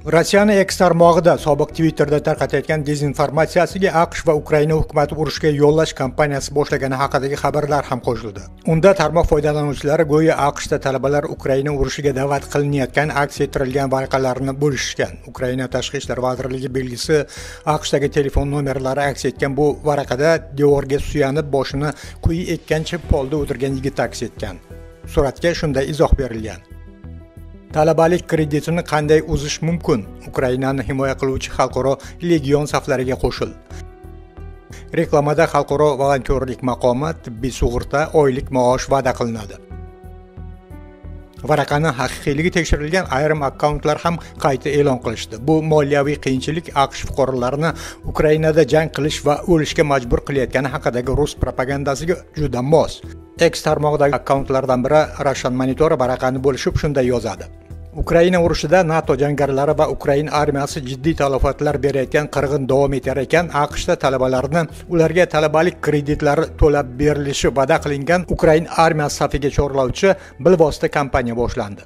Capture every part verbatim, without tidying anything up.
Rossiyani X tarmog'ida sobiq Twitterda tarqatayotgan dezinformatsiyasiga AQSh va Ukraina hukumati urushga yo'llash kampaniyasi boshlagani haqidagi xabarlar ham qo'shildi. Unda tarmoq foydalanuvchilari go'yo AQShda talabalar Ukraina urushiga da'vat qilinayotgan aks ettirilgan varaqalarni bo'lishgan. Ukraina Tashqi ishlar vazirligi belgisi AQShdagi telefon nomerlari aks etgan bu varaqada devorga suyanib boshini quyi ekkancha polda o'tirgan yigit aks etgan. Suratga shunday izoh berilgan: Talabalik kreditini qanday uzish mumkin? Ukrainani himoya qiluvchi xalqaro legion saflariga qo'shil. Reklamada xalqaro volontyorlik maqomi, tibbiy sug'urta, oylik maosh va'da qilinadi. Varaqani haqiqiyligi tekshirilgan ayrim akkauntlar ham qayta e'lon qilishdi. Bu moliyaviy qiyinchilik AQSh fuqarolarini Ukrainada jang qilish va o'lishga majbur qilayotgani haqidagi rus propagandasiga juda mos. X tarmog'idagi akkauntlardan biri Russian Monitor varaqani bo'lishib shunday yozadi: Ukraina urushida NATO jangarilari va Ukraina armiyasi jiddiy talafotlar berayotgan qirg'in davom etar ekan, AQShda talabalarni ularga talabalik kreditlari to'lab berilishi va'da qilingan Ukraina armiyasi safiga chorlovchi bilvosita kampaniya boshlandi.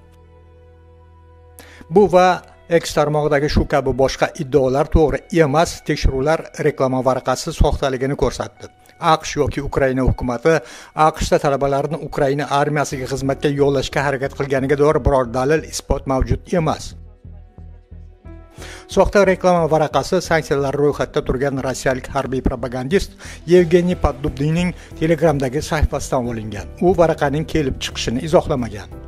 Bu va X tarmog'idagi shu kabi boshqa iddaolar to'g'ri emas tekshiruvlar reklama varaqasi soxtaligini ko'rsatdi. AQSh yoki Ukraina hukumati AQShda talabalarni Ukraina armiyasiga xizmatga yo'llashga harakat qilganiga doir biror dalil isbot mavjud emas. Soxta reklama varaqasi sanksiyalar ro'yxatida turgan rossiyalik harbiy propagandist Yevgeniy Poddubnyning Telegramdagi sahifasidan olingan. U varaqaning kelib chiqishini izohlamagan.